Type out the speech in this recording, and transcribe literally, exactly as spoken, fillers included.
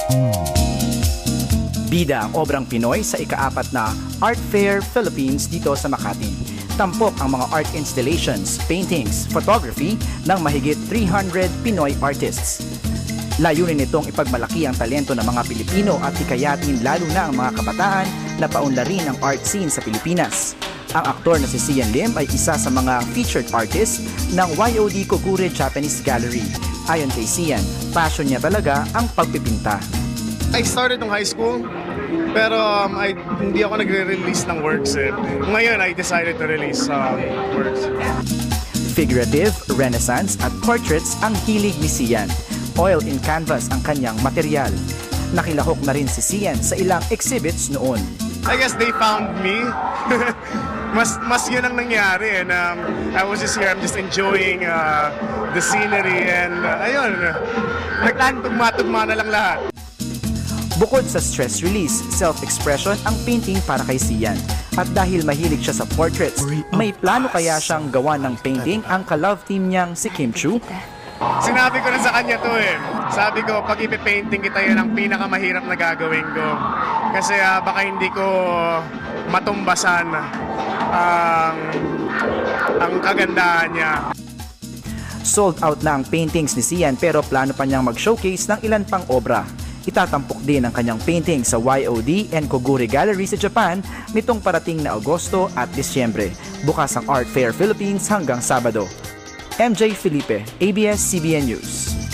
Bida ang obrang Pinoy sa ikaapat na Art Fair Philippines dito sa Makati. Tampok ang mga art installations, paintings, photography ng mahigit three hundred Pinoy artists. Layunin nitong ipagmalaki ang talento ng mga Pilipino at hikayatin lalo na ang mga kabataan na paunlarin ang art scene sa Pilipinas. Ang aktor na si Sian Lim ay isa sa mga featured artist ng Y O D Kogure Japanese Gallery. Ayon kay Sian, passion niya talaga ang pagpipinta. I started in high school, pero um, I, hindi ako nagre-release ng works. Eh. Ngayon, I decided to release um, works. Figurative, renaissance at portraits ang hilig ni Sian. Oil in canvas ang kanyang material. Nakilahok na rin si Sian sa ilang exhibits noon. I guess they found me. mas mas yun ang nangyari. And um, I was just here, I'm just enjoying uh, the scenery. And uh, ayun, nagtugma-tugma na lang lahat. Bukod sa stress release, self-expression ang painting para kay Sian. At dahil mahilig siya sa portraits, may plano kaya siyang gawa ng painting ang ka-love team niyang si Kim Chu? Sinabi ko na sa kanya to eh. Sabi ko, pag ipipainting kita, yun ang pinakamahirap na gagawin ko. Kasi uh, baka hindi ko matumbasan ang, ang kagandahan niya. Sold out na ang paintings ni Sian pero plano pa niyang mag-showcase ng ilan pang obra. Itatampok din ang kanyang painting sa Y O D and Kogure Gallery sa Japan nitong parating na Agosto at Disyembre. Bukas ang Art Fair Philippines hanggang Sabado. M J Felipe, A B S C B N News.